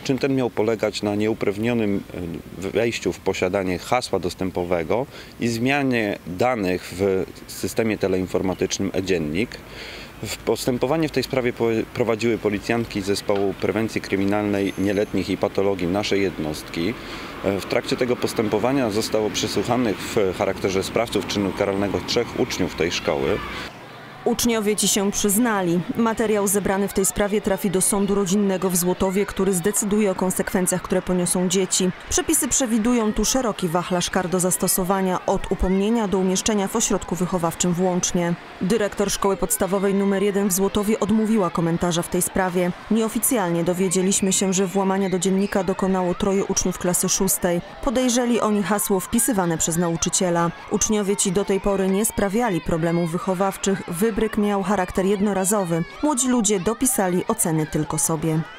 Czyn ten miał polegać na nieuprawnionym wejściu w posiadanie hasła dostępowego i zmianie danych w systemie teleinformatycznym e-Dziennik. Postępowanie w tej sprawie prowadziły policjantki Zespołu Prewencji Kryminalnej Nieletnich i Patologii naszej jednostki. W trakcie tego postępowania zostało przesłuchanych w charakterze sprawców czynu karalnego 3 uczniów tej szkoły. Uczniowie ci się przyznali. Materiał zebrany w tej sprawie trafi do sądu rodzinnego w Złotowie, który zdecyduje o konsekwencjach, które poniosą dzieci. Przepisy przewidują tu szeroki wachlarz kar do zastosowania, od upomnienia do umieszczenia w ośrodku wychowawczym włącznie. Dyrektor szkoły podstawowej nr 1 w Złotowie odmówiła komentarza w tej sprawie. Nieoficjalnie dowiedzieliśmy się, że włamania do dziennika dokonało 3 uczniów klasy 6. Podejrzeli oni hasło wpisywane przez nauczyciela. Uczniowie ci do tej pory nie sprawiali problemów wychowawczych. Wybryk miał charakter jednorazowy. Młodzi ludzie dopisali oceny tylko sobie.